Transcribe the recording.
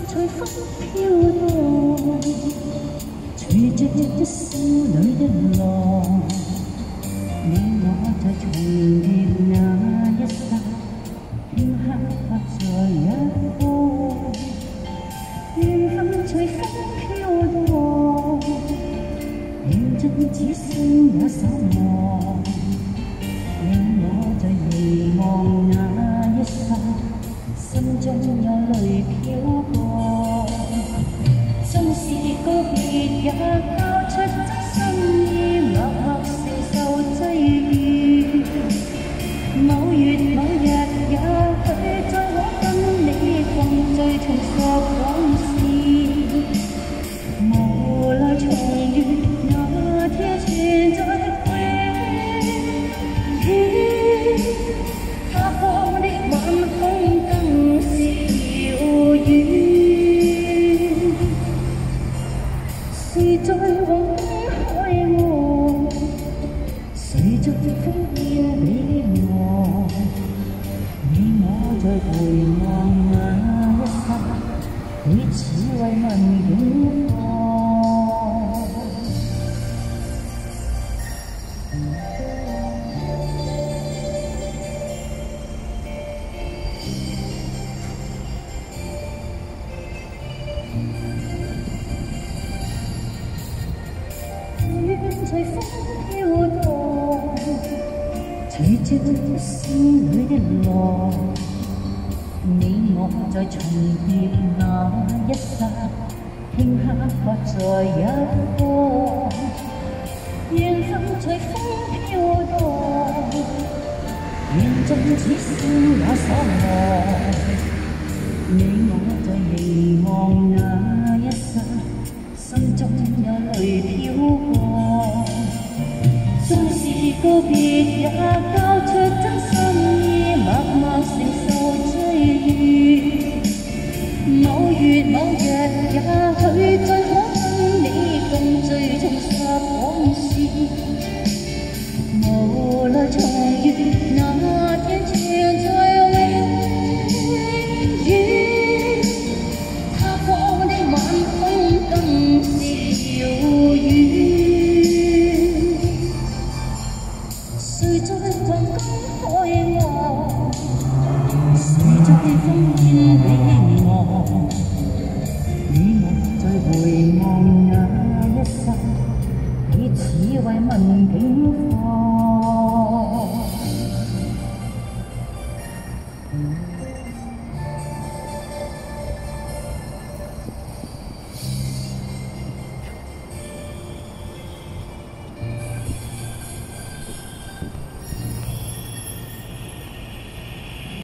隨風飄蕩，隨着一少女的浪，你我在重疊那一剎，片刻在一方，緣分隨風飄蕩，認真只剩也守望，你我在凝望那一剎。 心中有淚飄過，縱是告別也交出真心意，默默承受際遇。某月某日，也許再可跟你共聚重拾往事。無奈重遇那天存在永遠，他方的晚空。 誰在黃海岸？誰在烽煙彼岸？你我在回望那一剎，彼此慰問境況。隨風飄蕩，隨着少女的浪，你我在重疊那一剎，頃刻在一方，緣分隨風飄蕩，緣盡此生也所望，你我在凝望那一剎。 心中有淚飄過，縱是告別也交出真心意，默默承受際遇。某月某日，也許再可跟你共聚重拾往事。無奈重遇那天存在永遠，他方的晚空更是。 誰在黃金海岸？誰在烽煙彼岸？